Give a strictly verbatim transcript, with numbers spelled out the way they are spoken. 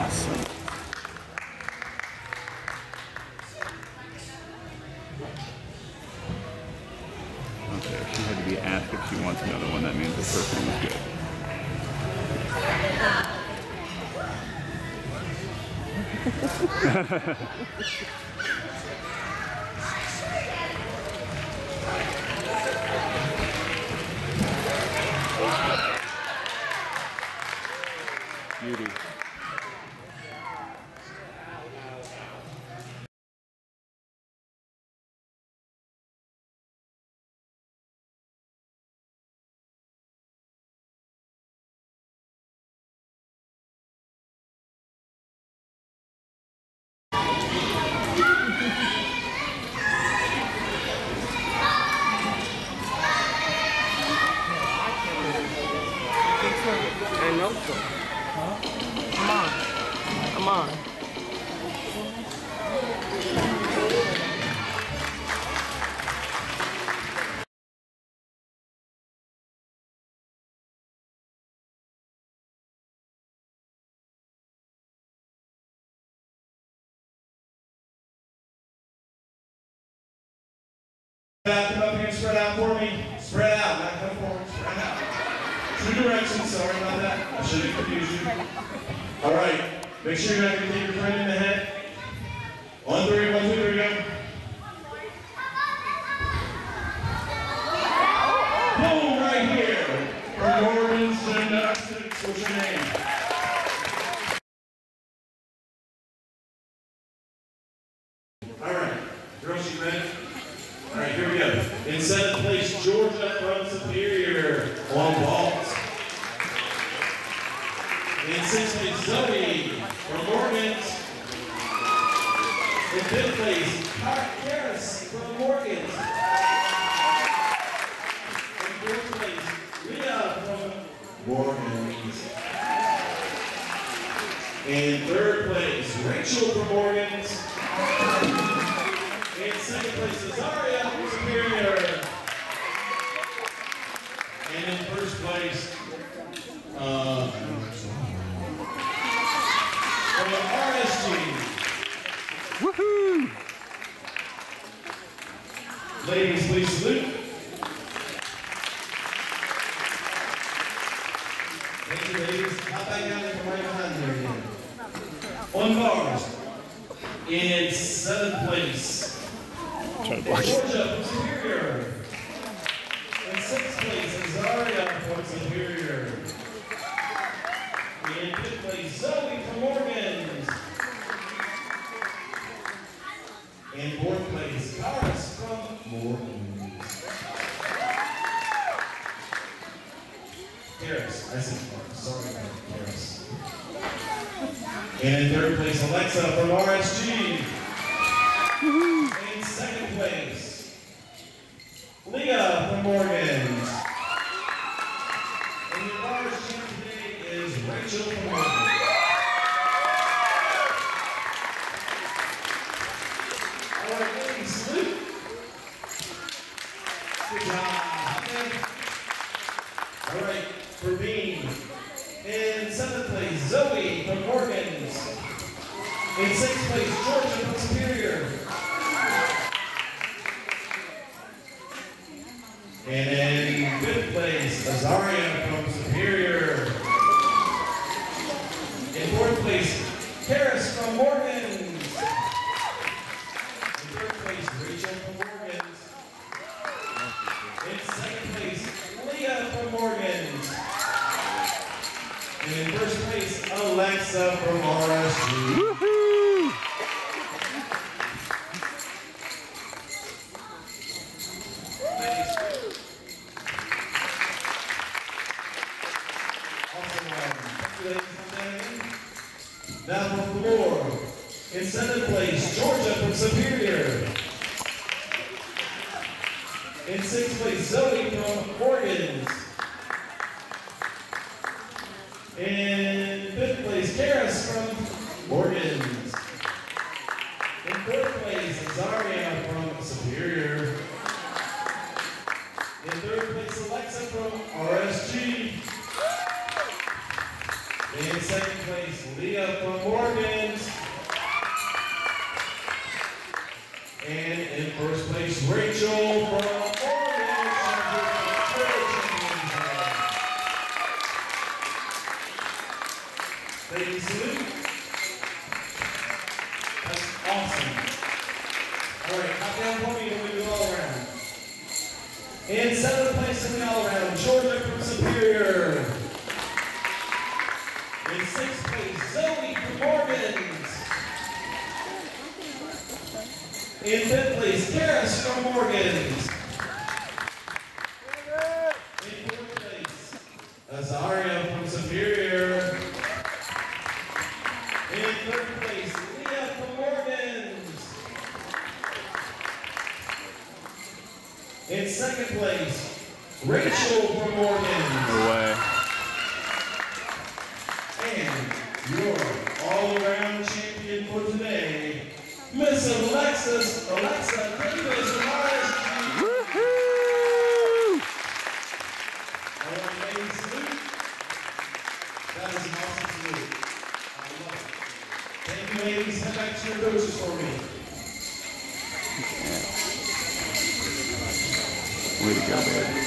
Awesome. Okay, she had to be asked if she wants another one. That means the first one was good. Beauty. I know so. Huh? Come on. Come on. Come up here and spread out for me. Spread out, not come forward, spread out. Two directions, sorry about that. I should have confused you. All right, make sure you're not going to hit your friend in the head. One, three, one, two, three, go. Boom, right here. From Morrisville Gymnastics, what's your name? All right, girls, you ready? All right, here we go. In seventh place, Georgia from Superior on vault. In sixth place, Zoe from Morgan's. In fifth place, Harris from Morgan's. In fourth place, Leah from Morgan's. In third place, Rachel from Morgan's. In second place, Azaria from Superior. And in first place, uh, from R S G. Woohoo! Ladies, please salute. Thank you, ladies. Hop back down there from right behind there again. On bars. In seventh place, Try to block it. Georgia from Superior. In sixth place, Azaria from Superior. In fifth place, Zoe from Morgan's. In fourth place, Karis from Morgan's. Karis, I said Karis, sorry about Karis. And in third place, Alexa from R S G. In second place, Leah from Morgan's. And your R S G today is Rachel from Morgan's. All right, ladies, salute. Good job. Okay. All right, for Bean. In seventh place, Zoe from Morgan's. In sixth place, Georgia from Superior. And in fifth place, Azaria from Superior. In fourth place, Karis from Morgan's. In third place, Rachel from Morgan's. In second place, Leah from Morgan's. And in first place, Alexa from R S G. Woohoo! Now for floor. In seventh place, Georgia from Superior. In sixth place, Zoe from Morgan's. In fifth place, Karis from Morgan's. In fourth place, Azaria from Superior. In third place, Alexa from R S G. In second place, Leah from Morgans. And in first place, Rachel from Morgan. Thank you, Sue. That's awesome. All right, hop down for me and we do all around. In seventh place in the all around, Georgia from Superior. In sixth place, Zoe from Morgans. In fifth place, Karis from Morgans. In fourth place, Azaria from Superior. In third place, Leah from Morgans. In second place, Rachel from Morgans. No way. And your all-around champion for today, Miss Alexis, Alexa Davis from R S G. Woohoo! All right, ladies, salute. That is an awesome salute. I love it. Thank you, ladies. Head back to your coaches for me. Way to go, baby.